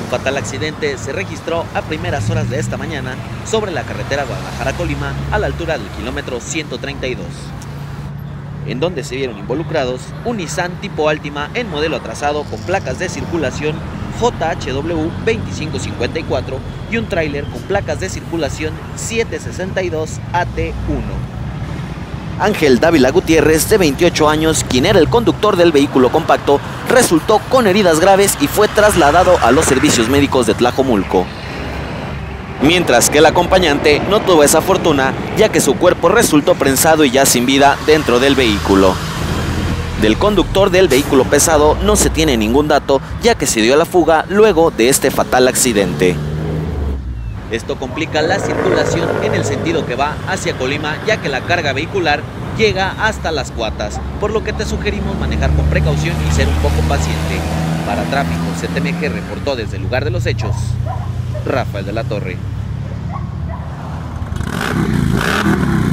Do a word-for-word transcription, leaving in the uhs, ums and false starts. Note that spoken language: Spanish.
fatal accidente se registró a primeras horas de esta mañana sobre la carretera Guadalajara-Colima a la altura del kilómetro ciento treinta y dos, en donde se vieron involucrados un Nissan tipo Altima en modelo atrasado con placas de circulación J H W veinticinco cincuenta y cuatro y un tráiler con placas de circulación siete sesenta y dos A T uno. Ángel Dávila Gutiérrez, de veintiocho años, quien era el conductor del vehículo compacto, resultó con heridas graves y fue trasladado a los servicios médicos de Tlajomulco. Mientras que el acompañante no tuvo esa fortuna, ya que su cuerpo resultó prensado y ya sin vida dentro del vehículo. Del conductor del vehículo pesado no se tiene ningún dato, ya que se dio a la fuga luego de este fatal accidente. Esto complica la circulación en el sentido que va hacia Colima, ya que la carga vehicular llega hasta Las Cuatas, por lo que te sugerimos manejar con precaución y ser un poco paciente. Para Tráfico C T M G reportó desde el lugar de los hechos Rafael de la Torre.